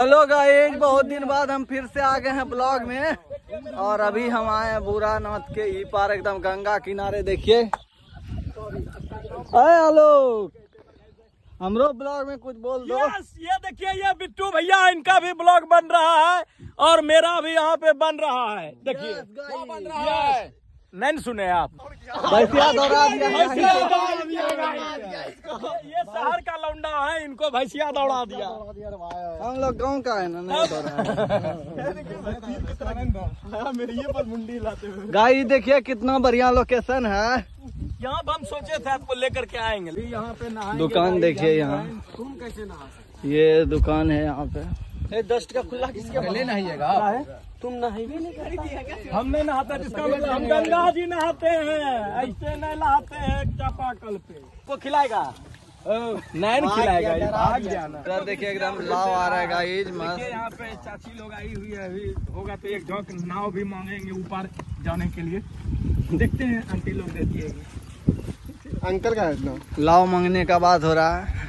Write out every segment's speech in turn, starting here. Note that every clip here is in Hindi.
हेलो गाइस, बहुत दिन बाद हम फिर से आ गए हैं ब्लॉग में। और अभी हम आए हैं बुरानाथ के ई पार, एकदम गंगा किनारे। देखिए हेलो, हमरो ब्लॉग में कुछ बोल दो। ये देखिए, ये बिट्टू भैया, इनका भी ब्लॉग बन रहा है और मेरा भी यहाँ पे बन रहा है। देखिए बन रहा है, नहीं सुने आप? भैंसिया दौड़ा दिया। ये शहर का लौंडा है, इनको भैंसिया दौड़ा दिया। हम लोग गांव का है ना, नहीं दौड़ा। गाइस देखिए कितना बढ़िया लोकेशन है। यहाँ हम सोचे थे आपको लेकर के आएंगे। यहाँ पे दुकान देखिए, यहाँ तुम कैसे नहा? ये दुकान है यहाँ पे। डस्ट का खुला किसके पहले नहाइएगा? तुम नहाई भी नहीं करती? हम नहीं नहाते, जिसका मतलब हम गंगा जी नहाते हैं, ऐसे नहीं नहाते हैं चापाकल पे। को खिलाएगा? नहीं खिलाएगा, ये भाग जाना। देखिए एकदम लाव आ रहा है गाइस, मस्त। यहाँ पे चाची लोग आई हुई है, अभी होगा तो एक झोंक नाव भी मांगेंगे ऊपर जाने के लिए। देखते हैं आंटी लोग देती है। अंकल का है लाव मांगने का बात हो रहा है।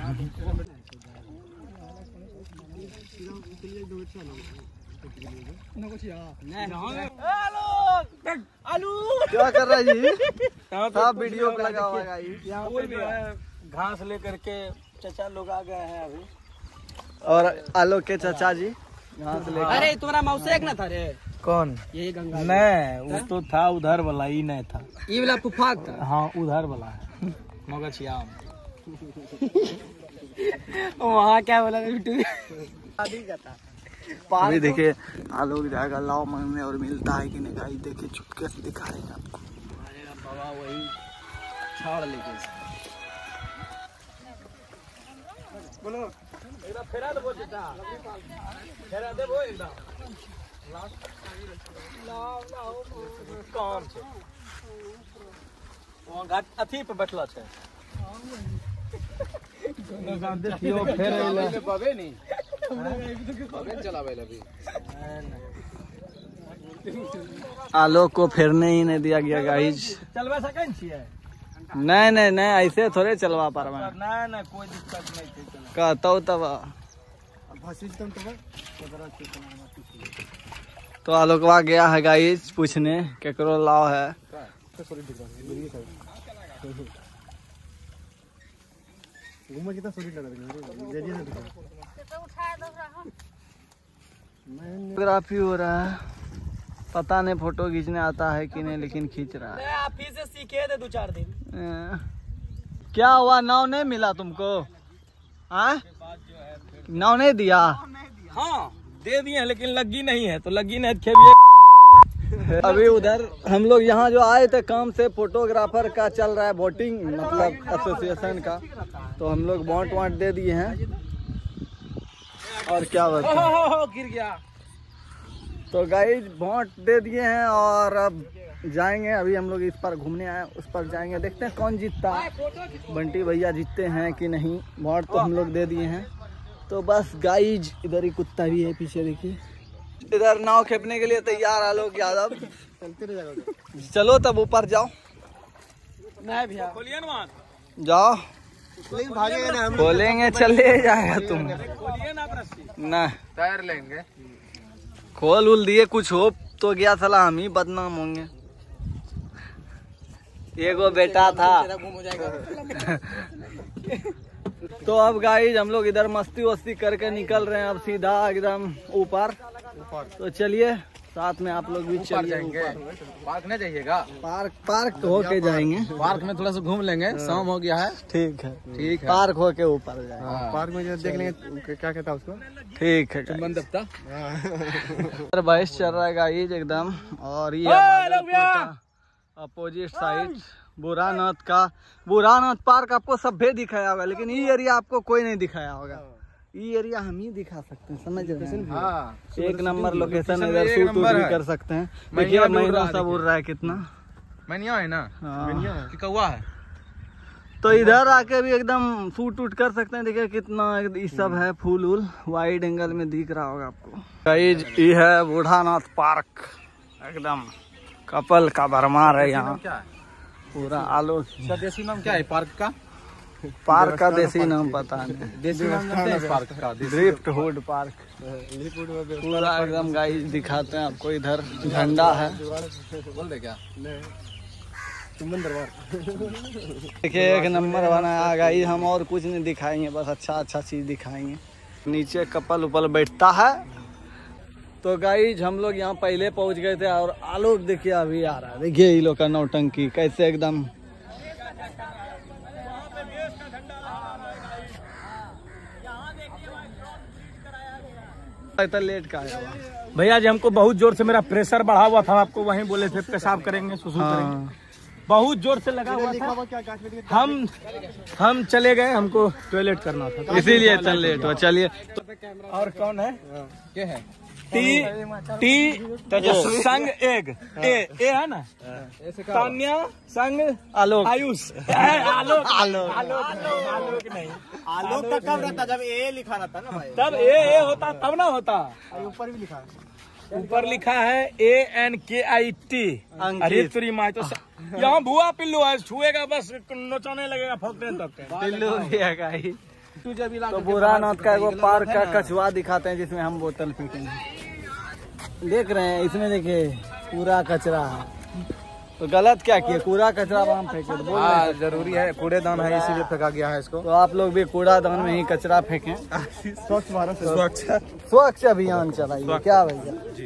क्या कर रहा है जी? सब वीडियो पे लगा हुआ है। घास लेकर के चाचा लोग आ गए हैं अभी। और आलोक के चाचा जी घास लेकर। अरे तुम्हारा मौसेक ना था रे? कौन? यही गंगा। नहीं, वो तो था उधर वाला, ही नहीं था। ये वाला फुफाक था। हाँ उधर वाला है, मगचियाम। वहाँ क्या बोला बिट्टू? अभी देखिए आलोक जाएगा लाव मांगने, और मिलता है कि नहीं गाइस देखिए, चुपके से दिखाएगा आपको। बाबा वही छाड़ लेके बोलो फेरा दो बेटा, फेरा दे वो एकदम। कौन छे? वहाँ घाट अथी पे बैठला छे। देखियो फेर बाबे नहीं चलावे अभी। आलोक को फेरने ही नहीं दिया गया गाइस। चलवा सकन छिए? नहीं नहीं नहीं, ऐसे थोड़े चलवा पारवा। नहीं नहीं, कोई दिक्कत नहीं है। कहता तब तो आलोकवा गया है गाइस पूछने केकरो लाव है। फोटोग्राफी हो रहा है, पता नहीं फोटो खींचने आता है कि नहीं, लेकिन खींच रहा है। आप फिर से सीखे थे 2-4 दिन। क्या हुआ, नाव नहीं मिला तुमको? हाँ नाव नहीं दिया? हाँ दे दिए हैं, लेकिन लगी नहीं है, तो लगी नहीं खेबिए। अभी उधर हम लोग यहाँ जो आए थे काम से, फोटोग्राफर का चल रहा है वोटिंग, मतलब एसोसिएशन का, तो हम लोग वोट दे दिए हैं। और क्या बताएं, गिर गया। तो गाइस वोट दे दिए हैं और अब जाएंगे। अभी हम लोग इस पर घूमने आए, उस पर जाएंगे, देखते हैं कौन जीतता है। बंटी भैया जीतते हैं कि नहीं। वोट तो हम लोग दे दिए हैं। तो बस गाइज इधर ही कुत्ता भी है पीछे, देखिए इधर नाव खेपने के लिए तैयार आलोक यादव। चलो तब ऊपर जाओ। नहीं भैया खोलिए ना, जाओ भागेगा ना हम। बोलेंगे चले जाएगा तुम खोलिए ना रस्सी। ना टायर लेंगे। खोल उल दिए, कुछ हो तो गया साला हम ही बदनाम होंगे। एगो बेटा था। घूम हो जाएगा। तो अब गाइज हम लोग इधर मस्ती वस्ती करके निकल रहे हैं अब सीधा एकदम ऊपर। तो चलिए साथ में आप लोग भी चलिए। पार्क नहीं जाइएगा? पार्क होके जाएंगे। पार्क में थोड़ा सा घूम लेंगे, शाम हो गया है। ठीक है ठीक है। पार्क होके ऊपर जाएंगे। पार्क में जो देख लेंगे क्या कहता है उसको। ठीक है चुम्बन दफ्ता। बारिश चल रहा है गाइज एकदम। और ये अपोजिट साइड बुरानाथ का, बुरानाथ पार्क आपको सभे दिखाया होगा, लेकिन ये एरिया आपको कोई नहीं दिखाया होगा। ये एरिया हम ही दिखा सकते हैं, समझ रहे हैं? हाँ, एक नंबर लोकेशन, इधर शूट भी कर सकते हैं। देखिए मैना सब उड़ रहा है कितना। मैनिया है ना? हाँ। कि कौवा है? तो इधर आके भी एकदम शूट उट कर सकते हैं। देखिए कितना ये सब है, फूल उल वाइड एंगल में दिख रहा होगा आपको। गाइस ये है बुढ़ानाथ पार्क, एकदम कपल का भरमार है यहाँ पूरा। आलोक देसी नाम क्या है पार्क का? पार्क का देसी नाम पता नहीं। देसी नाम जानते हैं इस पार्क का? ड्रिफ्ट हुड पार्क पूरा एकदम गाइस दिखाते हैं आपको। इधर झंडा है, बोल दे क्या? देखिए एक नंबर बनाया गाइस। हम और कुछ नहीं दिखाएंगे, बस अच्छा चीज दिखाएंगे। नीचे कपल उपल बैठता है। तो गाइस हम लोग यहाँ पहले पहुँच गए थे और आलोक देखिए अभी आ रहा है। देखिए ये लोग का नौटंकी कैसे एकदम लेट का है भैया जी। हमको बहुत जोर से मेरा प्रेशर बढ़ा हुआ था, आपको वहीं बोले थे पेशाब करेंगे, सुसु करेंगे, बहुत जोर से लगा हुआ था। हम चले गए, हमको टॉयलेट करना था इसीलिए चल लेट हुआ। चलिए और कौन है? क्या है? टी संग एग ए है ना? तान्या संग आलोक आयुष आलोक नहीं। आलोक का कब रहता? जब ए लिखा रहता ना भाई, तब ए होता तब ना होता। ऊपर भी लिखा है, ऊपर लिखा है ANKIT। अरे तेरी माँ, तो यहाँ भुआ पिल्लू है, छुएगा बस नोचाने लगेगा, फौकने तक पिल्लू भी है गाइस। तो बुरानाथ का वो पार्क का कछुआ दिखाते हैं जिसमें हम बोतल पीटेंगे। देख रहे हैं इसमें, देखिए पूरा कचरा है। तो गलत क्या किए, कूड़ा कचरा वहाँ फेंके? तो हाँ जरूरी है, कूड़ेदान है इसीलिए फेंका गया है इसको। तो आप लोग भी कूड़ादान में ही कचरा फेंकें। स्वच्छ भारत स्वच्छ अभियान चलाइए क्या भैया जी,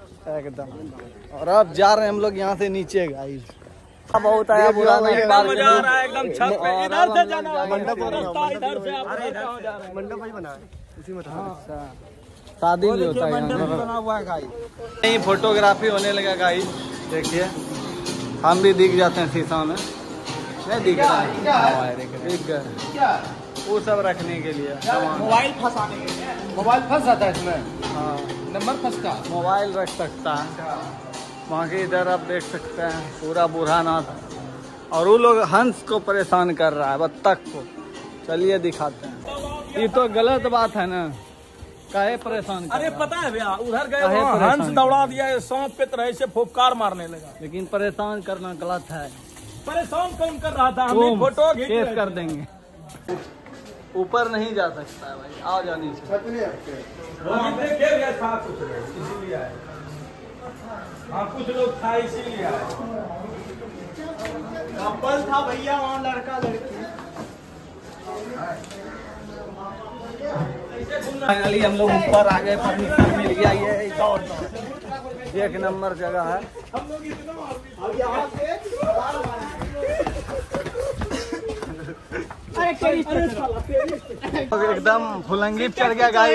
एकदम। और अब जा रहे हैं हम लोग यहाँ से नीचे गाइस। बहुत आया बुरा नहीं, मजा आ रहा है एकदम। छत पे इधर से जाना है, मंडप रास्ता इधर से। आप कहाँ जा रहे हैं? मंडप ही बना है उसी में था। शादी भी होता है बना हुआ है गाइस। नहीं फोटोग्राफी होने लगा गाइस। देखिए हम भी दिख जाते हैं शीशा में, नहीं दिख रहा है, दिख गए। वो सब रखने के लिए मोबाइल फंसाने के लिए। मोबाइल फंस जाता है इसमें, हाँ नंबर फंसता। मोबाइल रख सकता है वहाँ के। इधर आप देख सकते हैं पूरा बुरहानाथ, और वो लोग हंस को परेशान कर रहा है, बत्तख को। चलिए दिखाते हैं। ये तो गलत बात है ना, काहे परेशान कर अरे रहा है? पता है भैया, उधर गए काहे वहाँ परेशान हंस कर दौड़ा दिया, सांप पे तरह से फुफकार मारने लगा। लेकिन परेशान करना गलत है, परेशान कौन कर रहा था? हमने फोटो खींच केस कर देंगे। ऊपर नहीं जा सकता है भाई, आओ जाओ नीचे। देखिए भैया था कुछ लोग इसीलिए आए। हाँ कुछ लोग था इसीलिए आए। कपल था भैया वहाँ, लड़का लड़की। फाइनली हम लोग ऊपर आ गए, परमिशन मिल गया। ये एक नंबर जगह है। एकदम फुलंगी चढ़ गया गाइस।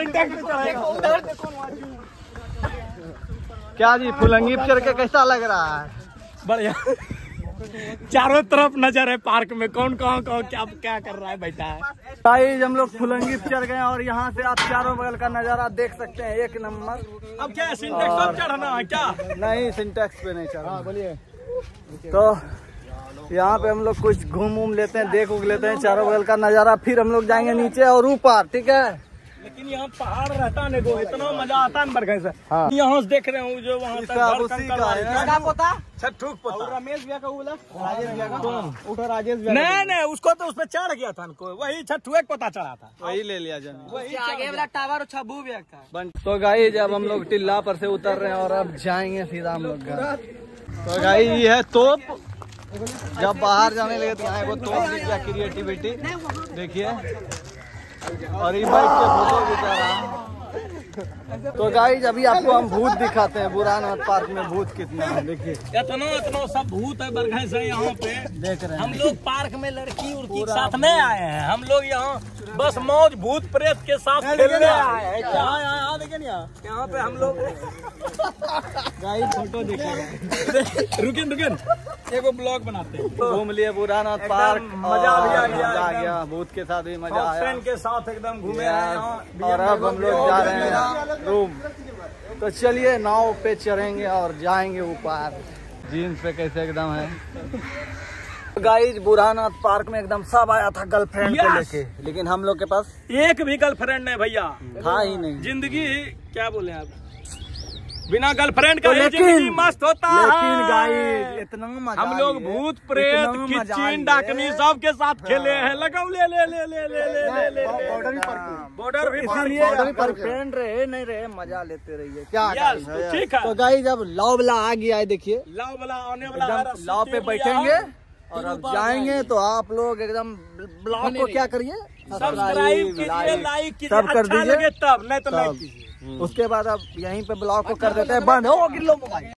क्या जी फुलंगी चढ़ के कैसा लग रहा है? बढ़िया। चारों तरफ नजर है पार्क में, कौन कहाँ क्या कर रहा है बैठा है। गाइस हम लोग फुलंगी चढ़ गए और यहाँ से आप चारों बगल का नजारा देख सकते हैं, एक नंबर। अब क्या सिंटेक्स सब चढ़ना है क्या? नहीं सिंटेक्स पे नहीं चढ़ा। बोलिए। तो यहाँ पे हम लोग कुछ घूम लेते हैं, देख लेते हैं चारों बगल का नजारा, फिर हम लोग जाएंगे नीचे और ऊपर, ठीक है। लेकिन यहाँ पहाड़ रहता है देखो, इतना मजा आता है बरगै से। हाँ। यहाँ से देख रहे हूँ जो वहाँ तक घर उसी कंकर का वाली है। है। पोता छठूक पोता। रमेश भैया का बोला, राजेश भैया का उठो, राजेश भैया। नहीं उसको तो उसपे चढ़ गया था, उनको वही छठुए पता चढ़ा था। वही ले लिया जाने। वही आगे वाला टावर छब्बू भैया का। तो गाइस जब हम लोग टिल्ला पर से उतर रहे हैं और अब जाएंगे सीधा हम लोग घर। तो गाइस ये है तोप। जब बाहर जाने लगे तो यहाँ वो तोप की क्या क्रिएटिविटी देखिए। और ये बाइक के फोटो खिंचा रहा है। तो गाइस अभी आपको हम भूत दिखाते हैं, बुरहानाथ पार्क में भूत कितना है देखिए। इतना सब भूत है बरगै से यहाँ पे। देख रहे हम हैं लोग पार्क में लड़की उड़की के साथ नहीं आए हैं, हम लोग यहाँ बस मौज भूत प्रेत के साथ खेलने आए हैं। यहाँ देखिए ना, यहाँ पे हम लोग गाइस फोटो देखिए। रुकिन एगो ब्लॉग बनाते हैं। घूम लिए बुरहानाथ पार्क, मजा भी आ गया, मजा आ गया। भूत के साथ भी मजा आया फ्रेंड के साथ एकदम घूमे हैं यहाँ। और अब हम लोग जा रहे हैं रूम। तो चलिए नाव पे चढ़ेंगे और जाएंगे ऊपर। जीन्स पे कैसे एकदम है। गाइस बुरहानाथ पार्क में एकदम सब आया था गर्लफ्रेंड को लेके, लेकिन हम लोग के पास एक भी गर्लफ्रेंड नहीं भैया, था ही नहीं। जिंदगी क्या बोले आप, बिना गर्लफ्रेंड का तो ही लेकिन- जिंदगी मस्त होता लेकिन है। गाइस इतना मजा हम लोग लिए, भूत प्रेत इतना मजा किचन लिए। डाकनी सब के साथ खेले हैं। लगाओ ले ले ले ले ले ले ले ले बॉर्डर भी पार इसलिए किया। आप गर्लफ्रेंड रहे नहीं रहे मजा लेते रहिए क्या यस, तो ठीक है। तो गाइस अब लव वाला आ गया है देखिए लाओ वाला आने वाला है, एकदम रस्सी लॉ पे टेप लिया बैठेंगे है। और अब जाएंगे तो आप लोग एकदम ब्लॉग को क्या करिए सब्सक्राइब कीजिए, लाइक कीजिए, सब कर अच्छा दीजिए लगे तब, नहीं तो सब। लाइक कीजिए। उसके बाद अब यहीं पे ब्लॉग को कर देते हैं बंद हो गिर लो मोबाइल।